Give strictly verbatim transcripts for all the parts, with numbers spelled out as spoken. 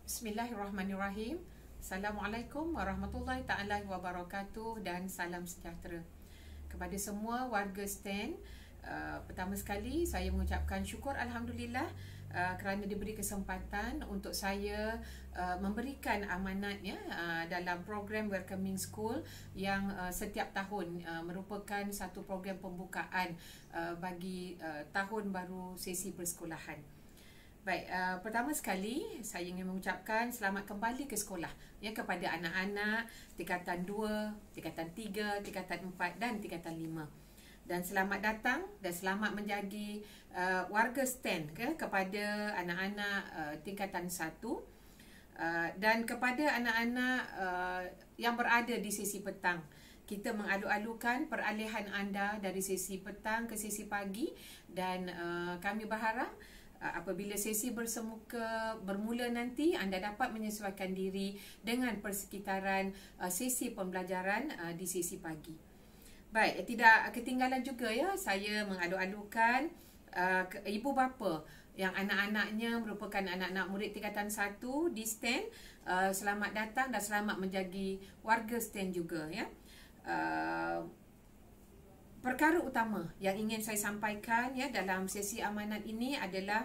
Bismillahirrahmanirrahim. Assalamualaikum warahmatullahi taala wabarakatuh dan salam sejahtera kepada semua warga Stand. Uh, pertama sekali saya mengucapkan syukur alhamdulillah uh, kerana diberi kesempatan untuk saya uh, memberikan amanatnya uh, dalam program Welcoming School yang uh, setiap tahun uh, merupakan satu program pembukaan uh, bagi uh, tahun baru sesi persekolahan. Baik, uh, pertama sekali saya ingin mengucapkan selamat kembali ke sekolah ya kepada anak-anak tingkatan dua, tingkatan tiga, tingkatan empat dan tingkatan lima. Dan selamat datang dan selamat menjadi uh, warga Stand ke, kepada anak-anak uh, tingkatan satu uh, dan kepada anak-anak uh, yang berada di sesi petang. Kita mengalu-alukan peralihan anda dari sesi petang ke sesi pagi dan uh, kami berharap apabila sesi bersemuka bermula nanti, anda dapat menyesuaikan diri dengan persekitaran uh, sesi pembelajaran uh, di sesi pagi. Baik, tidak ketinggalan juga ya, saya mengalu-alukan uh, ibu bapa yang anak-anaknya merupakan anak-anak murid tingkatan satu di Stand. Uh, selamat datang dan selamat menjadi warga Stand juga ya. Uh, Perkara utama yang ingin saya sampaikan ya dalam sesi amanat ini adalah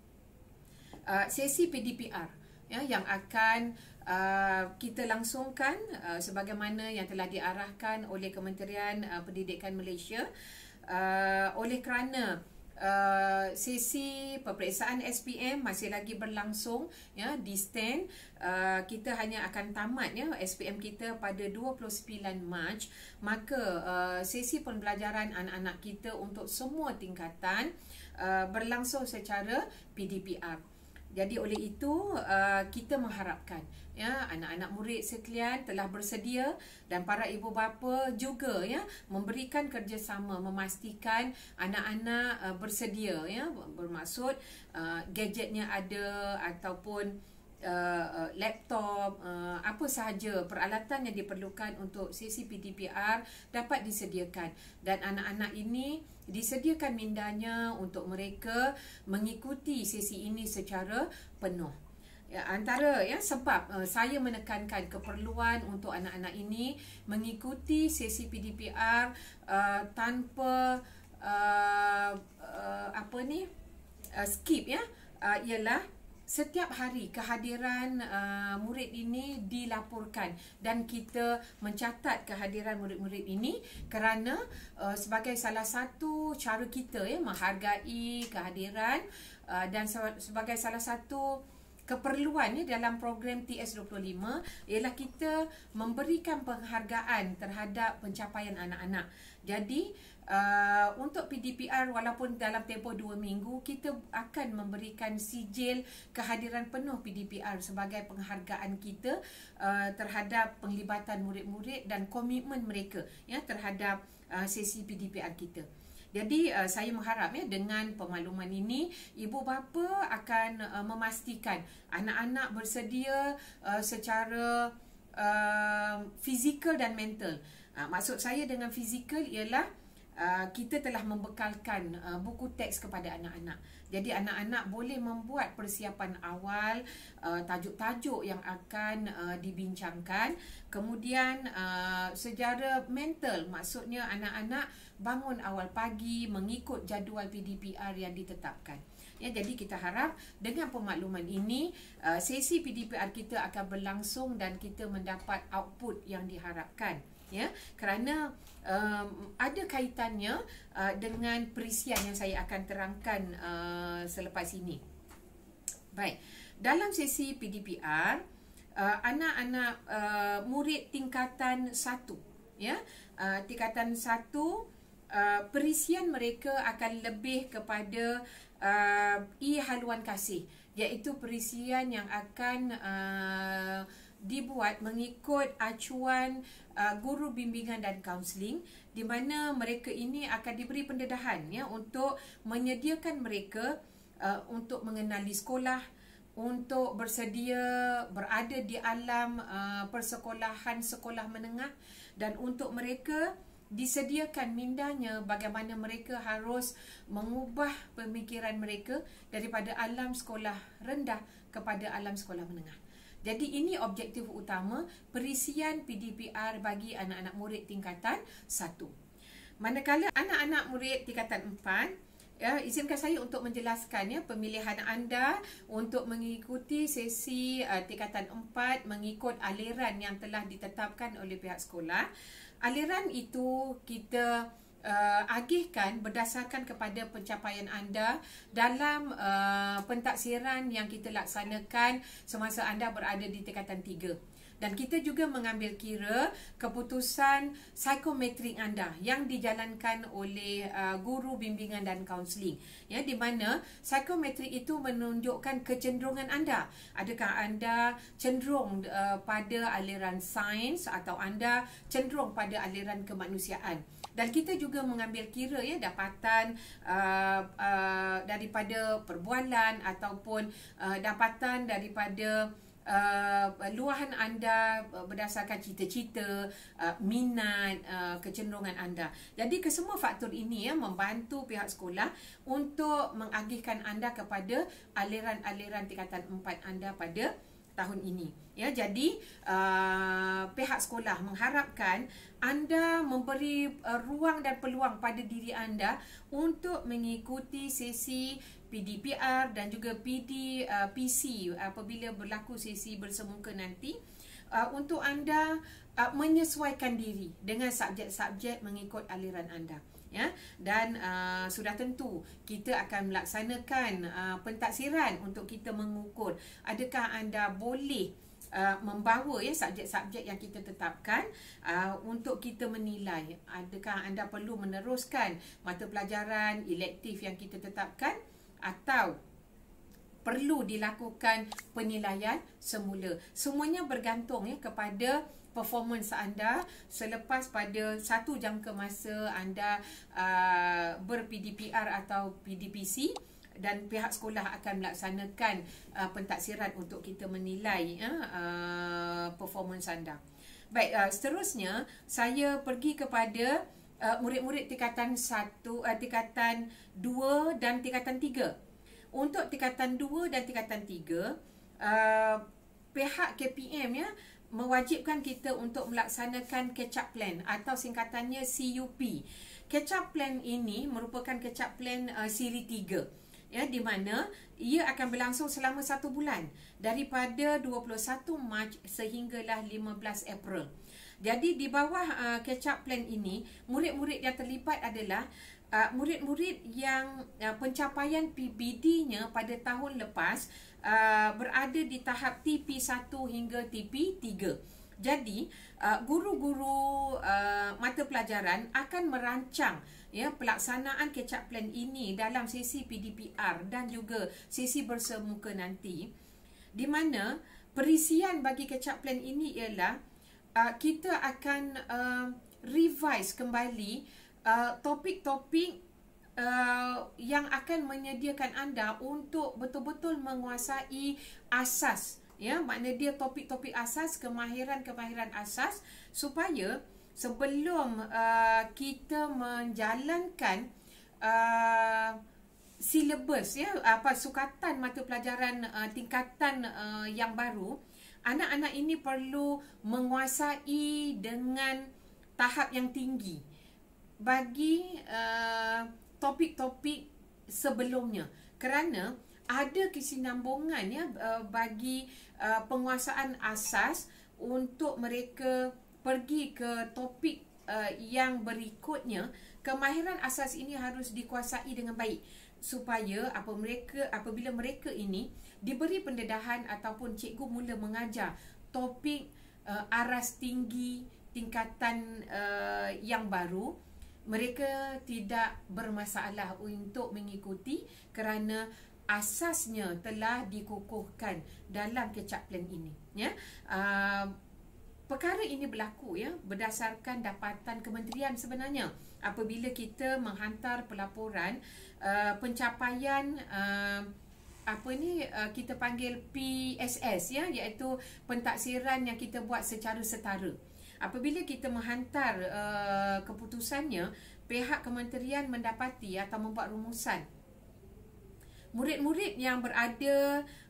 uh, sesi P D P R ya, yang akan uh, kita langsungkan uh, sebagaimana yang telah diarahkan oleh Kementerian uh, Pendidikan Malaysia. Uh, oleh kerana Uh, sesi peperiksaan S P M masih lagi berlangsung ya di Stand, uh, kita hanya akan tamat ya S P M kita pada dua puluh sembilan Mac, maka uh, sesi pembelajaran anak-anak kita untuk semua tingkatan uh, berlangsung secara P D P R. Jadi oleh itu uh, kita mengharapkan ya anak-anak murid sekalian telah bersedia dan para ibu bapa juga ya memberikan kerjasama memastikan anak-anak uh, bersedia ya, bermaksud uh, gadgetnya ada ataupun Uh, uh, laptop, uh, apa sahaja peralatan yang diperlukan untuk sesi P D P R dapat disediakan dan anak-anak ini disediakan mindanya untuk mereka mengikuti sesi ini secara penuh. Ya, antara ya sebab uh, saya menekankan keperluan untuk anak-anak ini mengikuti sesi P D P R uh, tanpa uh, uh, apa ni uh, skip ya, uh, ialah setiap hari kehadiran uh, murid ini dilaporkan dan kita mencatat kehadiran murid-murid ini kerana uh, sebagai salah satu cara kita ya menghargai kehadiran uh, dan sebagai salah satu keperluan ya dalam program T S dua puluh lima ialah kita memberikan penghargaan terhadap pencapaian anak-anak. Jadi uh, untuk P D P R walaupun dalam tempoh dua minggu kita akan memberikan sijil kehadiran penuh P D P R sebagai penghargaan kita uh, terhadap penglibatan murid-murid dan komitmen mereka ya terhadap uh, sesi P D P R kita. Jadi uh, saya mengharap ya dengan pemakluman ini ibu bapa akan uh, memastikan anak-anak bersedia uh, secara uh, fizikal dan mental. Uh, maksud saya dengan fizikal ialah uh, kita telah membekalkan uh, buku teks kepada anak-anak. Jadi anak-anak boleh membuat persiapan awal uh, tajuk-tajuk yang akan uh, dibincangkan. Kemudian uh, secara mental, maksudnya anak-anak bangun awal pagi mengikut jadual P D P R yang ditetapkan. Ya, jadi kita harap dengan pemakluman ini uh, sesi P D P R kita akan berlangsung dan kita mendapat output yang diharapkan. Ya, kerana um, ada kaitannya uh, dengan perisian yang saya akan terangkan uh, selepas ini. Baik, dalam sesi P D P R uh, anak-anak uh, murid tingkatan satu ya, uh, tingkatan satu uh, perisian mereka akan lebih kepada uh, e-haluan kasih, iaitu perisian yang akan uh, dibuat mengikut acuan uh, guru bimbingan dan kaunseling, di mana mereka ini akan diberi pendedahan ya untuk menyediakan mereka uh, untuk mengenali sekolah, untuk bersedia berada di alam uh, persekolahan sekolah menengah dan untuk mereka disediakan mindanya bagaimana mereka harus mengubah pemikiran mereka daripada alam sekolah rendah kepada alam sekolah menengah. Jadi ini objektif utama perisian P D P R bagi anak-anak murid tingkatan satu. Manakala anak-anak murid tingkatan empat, ya, izinkan saya untuk menjelaskan ya pemilihan anda untuk mengikuti sesi uh, tingkatan empat mengikut aliran yang telah ditetapkan oleh pihak sekolah. Aliran itu kita Uh, agihkan berdasarkan kepada pencapaian anda dalam uh, pentaksiran yang kita laksanakan semasa anda berada di tingkatan tiga. Dan kita juga mengambil kira keputusan psikometrik anda yang dijalankan oleh uh, guru bimbingan dan kaunseling. Ya, di mana psikometrik itu menunjukkan kecenderungan anda. Adakah anda cenderung uh, pada aliran sains atau anda cenderung pada aliran kemanusiaan. Dan kita juga mengambil kira ya dapatan uh, uh, daripada perbualan ataupun uh, dapatan daripada uh, luahan anda berdasarkan cita-cita, uh, minat, uh, kecenderungan anda. Jadi kesemua faktor ini ya membantu pihak sekolah untuk mengagihkan anda kepada aliran-aliran tingkatan empat anda pada tahun ini. Ya, jadi uh, pihak sekolah mengharapkan anda memberi uh, ruang dan peluang pada diri anda untuk mengikuti sesi P D P R dan juga P D uh, P C apabila berlaku sesi bersemuka nanti, uh, untuk anda uh, menyesuaikan diri dengan subjek-subjek mengikut aliran anda. Ya, dan uh, sudah tentu kita akan melaksanakan uh, pentaksiran untuk kita mengukur adakah anda boleh uh, membawa ya subjek-subjek yang kita tetapkan, uh, untuk kita menilai adakah anda perlu meneruskan mata pelajaran elektif yang kita tetapkan atau perlu dilakukan penilaian semula. Semuanya bergantung ya kepada performance anda selepas pada satu jangka masa anda uh, ber-P D P R atau P D P C, dan pihak sekolah akan melaksanakan uh, pentaksiran untuk kita menilai uh, uh, performance anda. Baik, uh, seterusnya saya pergi kepada uh, murid-murid tingkatan satu, uh, tingkatan dua dan tingkatan tiga. Untuk tingkatan dua dan tingkatan tiga, uh, pihak K P M ya mewajibkan kita untuk melaksanakan catch-up plan atau singkatannya C U P. Catch-up plan ini merupakan catch-up plan uh, siri tiga, ya, di mana ia akan berlangsung selama satu bulan daripada dua puluh satu Mac sehinggalah lima belas April. Jadi di bawah uh, catch-up plan ini, murid-murid yang terlibat adalah uh, murid-murid yang uh, pencapaian P B D-nya pada tahun lepas Uh, berada di tahap T P satu hingga T P tiga. Jadi uh, guru-guru uh, mata pelajaran akan merancang ya pelaksanaan catch-up plan ini dalam sesi P D P R dan juga sesi bersemuka nanti, di mana perisian bagi catch-up plan ini ialah uh, kita akan uh, revise kembali uh, topik-topik Uh, yang akan menyediakan anda untuk betul-betul menguasai asas, ya, makna dia topik-topik asas, kemahiran-kemahiran asas, supaya sebelum uh, kita menjalankan uh, silabus ya apa sukatan mata pelajaran uh, tingkatan uh, yang baru, anak-anak ini perlu menguasai dengan tahap yang tinggi bagi uh, topik-topik sebelumnya, kerana ada kesinambungan ya bagi uh, penguasaan asas untuk mereka pergi ke topik uh, yang berikutnya. Kemahiran asas ini harus dikuasai dengan baik supaya apa mereka apabila mereka ini diberi pendedahan ataupun cikgu mula mengajar topik uh, aras tinggi tingkatan uh, yang baru, mereka tidak bermasalah untuk mengikuti kerana asasnya telah dikukuhkan dalam catch-up plan ini. Ya, uh, perkara ini berlaku ya berdasarkan dapatan kementerian sebenarnya. Apabila kita menghantar pelaporan uh, pencapaian uh, apa ni uh, kita panggil P S S ya, iaitu pentaksiran yang kita buat secara setara. Apabila kita menghantar uh, keputusannya, pihak kementerian mendapati atau membuat rumusan murid-murid yang berada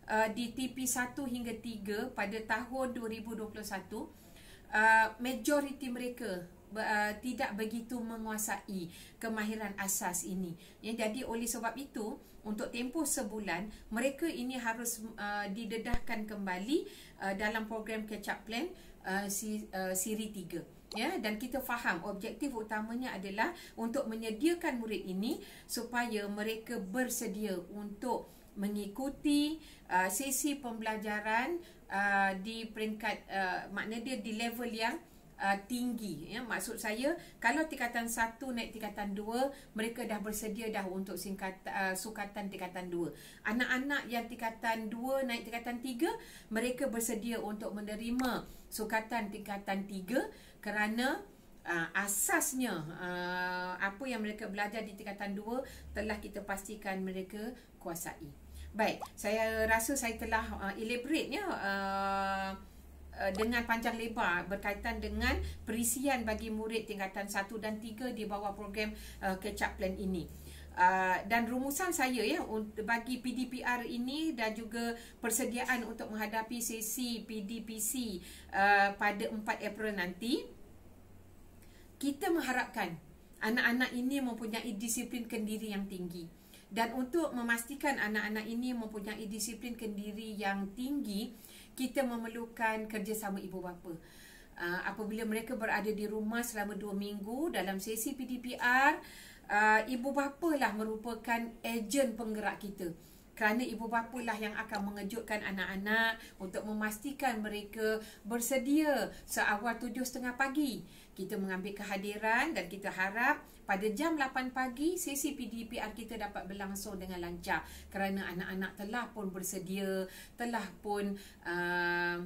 uh, di T P satu hingga tiga pada tahun dua ribu dua puluh satu, uh, majoriti mereka uh, tidak begitu menguasai kemahiran asas ini. Ya, jadi oleh sebab itu, untuk tempoh sebulan, mereka ini harus uh, didedahkan kembali uh, dalam program catch-up plan uh, si, uh, siri tiga. Ya, dan kita faham objektif utamanya adalah untuk menyediakan murid ini supaya mereka bersedia untuk mengikuti uh, sesi pembelajaran uh, di peringkat, uh, makna dia di level yang uh, tinggi. Ya, maksud saya, kalau tingkatan satu naik tingkatan dua, mereka dah bersedia dah untuk singkat, uh, sukatan tingkatan dua. Anak-anak yang tingkatan dua naik tingkatan tiga, mereka bersedia untuk menerima sukatan tingkatan tiga kerana uh, asasnya uh, apa yang mereka belajar di tingkatan dua telah kita pastikan mereka kuasai. Baik, saya rasa saya telah uh, elaborate ya uh, uh, dengan panjang lebar berkaitan dengan perisian bagi murid tingkatan satu dan tiga di bawah program uh, catch-up plan ini. Uh, dan rumusan saya ya untuk bagi P D P R ini dan juga persediaan untuk menghadapi sesi P D P C uh, pada empat April nanti, kita mengharapkan anak-anak ini mempunyai disiplin kendiri yang tinggi. Dan untuk memastikan anak-anak ini mempunyai disiplin kendiri yang tinggi, kita memerlukan kerjasama ibu bapa. Uh, apabila mereka berada di rumah selama dua minggu dalam sesi P D P R, uh, ibu bapa lah merupakan ejen penggerak kita. Kerana ibu bapa lah yang akan mengejutkan anak-anak untuk memastikan mereka bersedia seawal tujuh tiga puluh pagi. Kita mengambil kehadiran dan kita harap pada jam lapan pagi sesi P D P R kita dapat berlangsung dengan lancar. Kerana anak-anak telah pun bersedia, telah pun uh,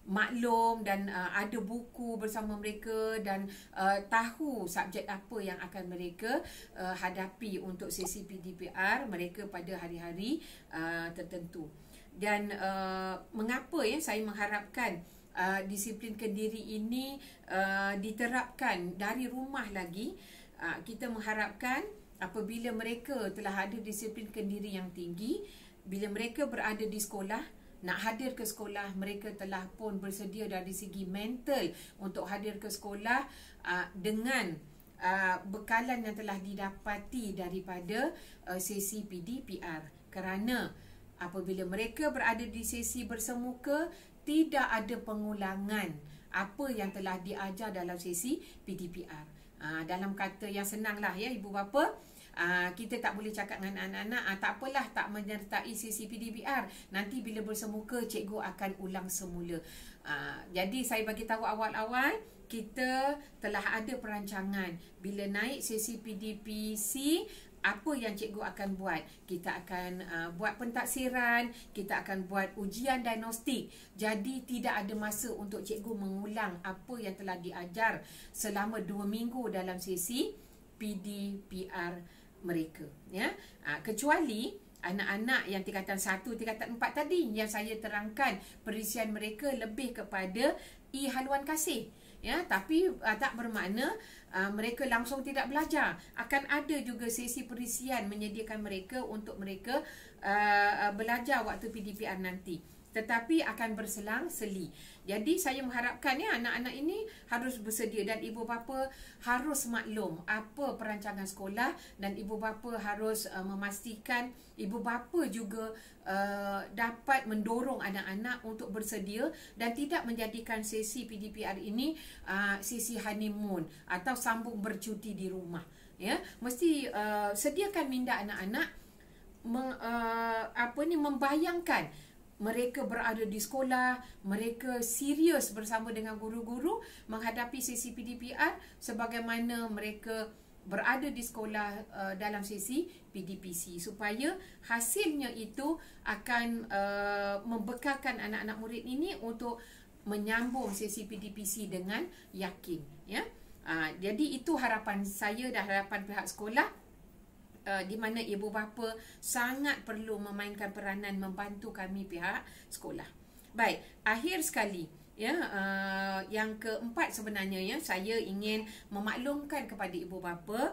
maklum dan uh, ada buku bersama mereka dan uh, tahu subjek apa yang akan mereka uh, hadapi untuk sesi P D P R mereka pada hari-hari uh, tertentu. Dan uh, mengapa ya saya mengharapkan uh, disiplin kendiri ini uh, diterapkan dari rumah lagi? Uh, kita mengharapkan apabila mereka telah ada disiplin kendiri yang tinggi, bila mereka berada di sekolah, nak hadir ke sekolah, mereka telah pun bersedia dari segi mental untuk hadir ke sekolah uh, dengan uh, bekalan yang telah didapati daripada uh, sesi P D P R. Kerana apabila mereka berada di sesi bersemuka, tidak ada pengulangan apa yang telah diajar dalam sesi P D P R. Uh, dalam kata yang senang lah ya ibu bapa, uh, kita tak boleh cakap dengan anak-anak, uh, tak apalah tak menyertai sesi P D P R, nanti bila bersemuka cikgu akan ulang semula. Uh, jadi saya bagi tahu awal-awal, kita telah ada perancangan bila naik sesi P D P C, apa yang cikgu akan buat. Kita akan uh, buat pentaksiran, kita akan buat ujian diagnostik. Jadi tidak ada masa untuk cikgu mengulang apa yang telah diajar selama dua minggu dalam sesi P D P R mereka. Ya, uh, kecuali anak-anak yang tingkatan satu, tingkatan empat tadi yang saya terangkan perisian mereka lebih kepada E haluan kasih. Ya, tapi uh, tak bermakna uh, mereka langsung tidak belajar. Akan ada juga sesi perisian menyediakan mereka untuk mereka uh, belajar waktu P D P R nanti. Tetapi akan berselang-seli. Jadi saya mengharapkan ya anak-anak ini harus bersedia dan ibu bapa harus maklum apa perancangan sekolah dan ibu bapa harus uh, memastikan ibu bapa juga uh, dapat mendorong anak-anak untuk bersedia dan tidak menjadikan sesi P D P R ini uh, sesi honeymoon atau sambung bercuti di rumah. Ya, mesti uh, sediakan minda anak-anak meng, uh, apa ni membayangkan mereka berada di sekolah, mereka serius bersama dengan guru-guru menghadapi sesi P D P R sebagaimana mereka berada di sekolah uh, dalam sesi P D P C, supaya hasilnya itu akan uh, membekalkan anak-anak murid ini untuk menyambung sesi P D P C dengan yakin. Ya, uh, jadi itu harapan saya dan harapan pihak sekolah. Uh, di mana ibu bapa sangat perlu memainkan peranan membantu kami pihak sekolah. Baik, akhir sekali ya, uh, yang keempat sebenarnya ya, saya ingin memaklumkan kepada ibu bapa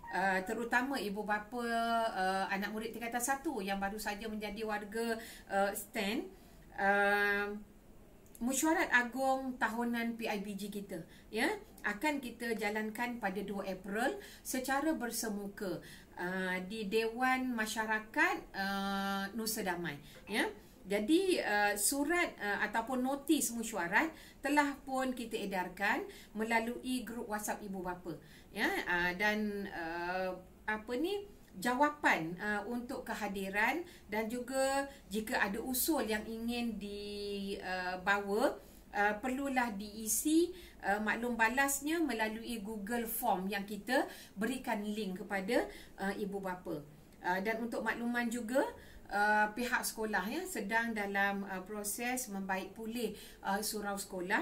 uh, terutama ibu bapa uh, anak murid tingkatan satu yang baru saja menjadi warga uh, STAN, uh, mesyuarat agung tahunan P I B G kita, ya, akan kita jalankan pada dua April secara bersemuka uh, di Dewan Masyarakat uh, Nusa Damai, ya. Jadi uh, surat uh, ataupun notis mesyuarat telah pun kita edarkan melalui grup WhatsApp ibu bapa, ya, uh, dan uh, apa ni jawapan uh, untuk kehadiran, dan juga jika ada usul yang ingin dibawa, uh, perlulah diisi uh, maklum balasnya melalui Google Form yang kita berikan link kepada uh, ibu bapa. Uh, dan untuk makluman juga, Uh, pihak sekolah, ya, sedang dalam uh, proses membaik pulih uh, surau sekolah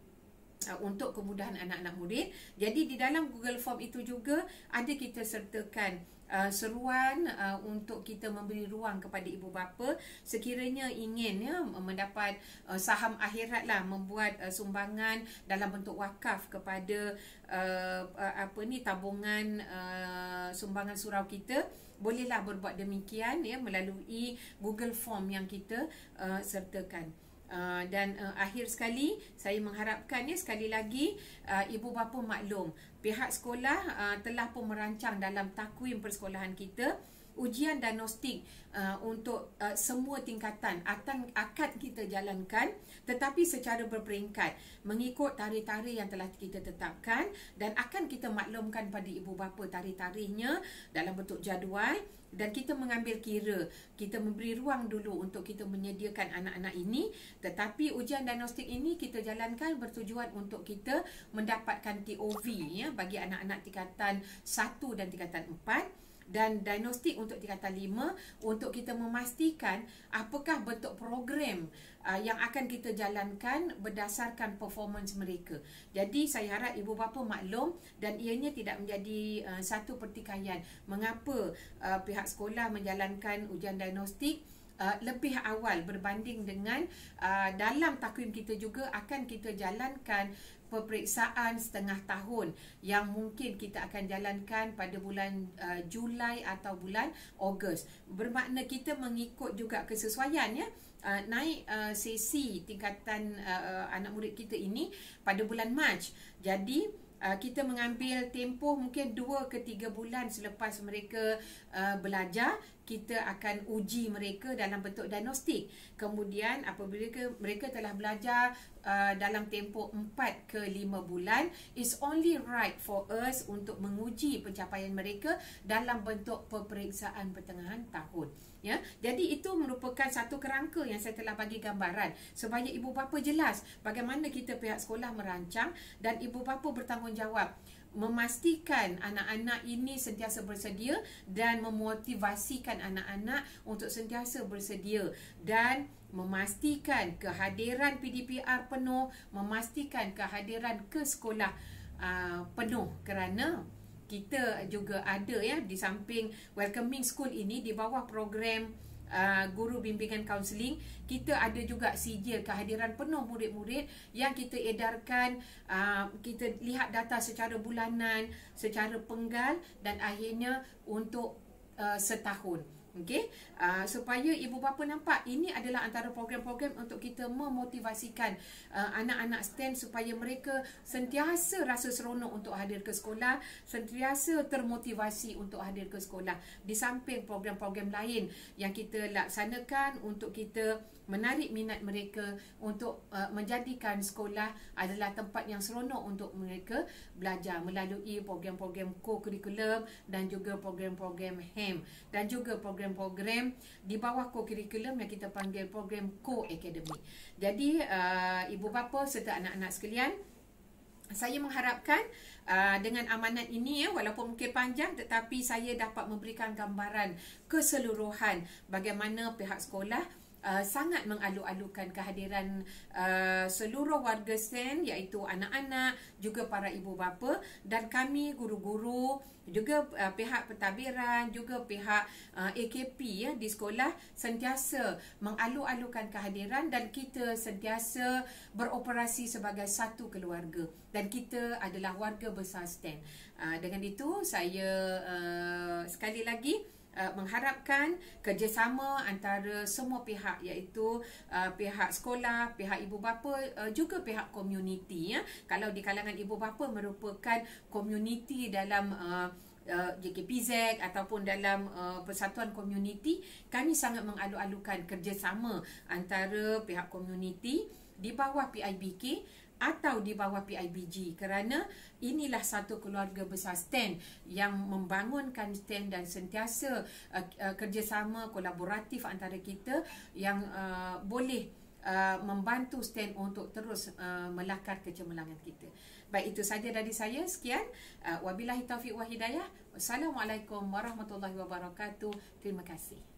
uh, untuk kemudahan anak-anak murid. Jadi di dalam Google Form itu juga ada kita sertakan uh, seruan uh, untuk kita memberi ruang kepada ibu bapa sekiranya ingin, ya, mendapat uh, saham akhirat lah, membuat uh, sumbangan dalam bentuk wakaf kepada uh, uh, apa ni tabungan uh, sumbangan surau kita. Bolehlah berbuat demikian, ya, melalui Google Form yang kita uh, sertakan. Uh, dan uh, akhir sekali, saya mengharapkan, ya, sekali lagi uh, ibu bapa maklum, pihak sekolah uh, telah pun merancang dalam takwim persekolahan kita ujian diagnostik uh, untuk uh, semua tingkatan akan akan kita jalankan, tetapi secara berperingkat mengikut tarikh-tarikh yang telah kita tetapkan, dan akan kita maklumkan pada ibu bapa tarikh-tarikhnya dalam bentuk jadual. Dan kita mengambil kira, kita memberi ruang dulu untuk kita menyediakan anak-anak ini, tetapi ujian diagnostik ini kita jalankan bertujuan untuk kita mendapatkan T O V, ya, bagi anak-anak tingkatan satu dan tingkatan empat, dan diagnostik untuk tingkatan lima, untuk kita memastikan apakah bentuk program uh, yang akan kita jalankan berdasarkan performance mereka. Jadi saya harap ibu bapa maklum, dan ianya tidak menjadi uh, satu pertikaian mengapa uh, pihak sekolah menjalankan ujian diagnostik uh, lebih awal berbanding dengan uh, dalam takwim kita juga akan kita jalankan peperiksaan setengah tahun yang mungkin kita akan jalankan pada bulan uh, Julai atau bulan Ogos. Bermakna kita mengikut juga kesesuaian, ya, uh, naik uh, sesi tingkatan uh, anak murid kita ini pada bulan Mac. Jadi Uh, kita mengambil tempoh mungkin dua ke tiga bulan selepas mereka uh, belajar, kita akan uji mereka dalam bentuk diagnostik. Kemudian apabila mereka, mereka telah belajar uh, dalam tempoh empat ke lima bulan, it's only right for us untuk menguji pencapaian mereka dalam bentuk peperiksaan pertengahan tahun. Ya, jadi itu merupakan satu kerangka yang saya telah bagi gambaran supaya ibu bapa jelas bagaimana kita pihak sekolah merancang, dan ibu bapa bertanggungjawab memastikan anak-anak ini sentiasa bersedia dan memotivasikan anak-anak untuk sentiasa bersedia, dan memastikan kehadiran P D P R penuh, memastikan kehadiran ke sekolah uh, penuh, kerana kita juga ada, ya, di samping welcoming school ini, di bawah program uh, guru bimbingan kaunseling, kita ada juga sijil kehadiran penuh murid-murid yang kita edarkan. Uh, kita lihat data secara bulanan, secara penggal, dan akhirnya untuk uh, setahun. Okey, uh, supaya ibu bapa nampak ini adalah antara program-program untuk kita memotivasikan uh, anak-anak STAN supaya mereka sentiasa rasa seronok untuk hadir ke sekolah, sentiasa termotivasi untuk hadir ke sekolah, di samping program-program lain yang kita laksanakan untuk kita menarik minat mereka untuk uh, menjadikan sekolah adalah tempat yang seronok untuk mereka belajar melalui program-program co-curriculum dan juga program-program H E M, dan juga program-program di bawah co-curriculum yang kita panggil program co-academy. Jadi uh, ibu bapa serta anak-anak sekalian, saya mengharapkan uh, dengan amanat ini, ya, walaupun mungkin panjang, tetapi saya dapat memberikan gambaran keseluruhan bagaimana pihak sekolah uh, sangat mengalu-alukan kehadiran uh, seluruh warga STAN, iaitu anak-anak, juga para ibu bapa, dan kami guru-guru, juga uh, pihak pentadbiran, juga pihak uh, A K P ya di sekolah sentiasa mengalu-alukan kehadiran, dan kita sentiasa beroperasi sebagai satu keluarga, dan kita adalah warga besar STAN. Uh, dengan itu saya uh, sekali lagi Uh, mengharapkan kerjasama antara semua pihak, iaitu uh, pihak sekolah, pihak ibu bapa, uh, juga pihak komuniti ya. Kalau di kalangan ibu bapa merupakan komuniti dalam uh, uh, J K P Z ataupun dalam uh, persatuan komuniti, kami sangat mengalu-alukan kerjasama antara pihak komuniti di bawah P I B K atau di bawah P I B G, kerana inilah satu keluarga besar STAN yang membangunkan STAN, dan sentiasa uh, uh, kerjasama kolaboratif antara kita yang uh, boleh uh, membantu STAN untuk terus uh, melakar kecemerlangan kita. Baik, itu saja dari saya. Sekian. Uh, wabillahi taufiq wa hidayah. Wassalamualaikum warahmatullahi wabarakatuh. Terima kasih.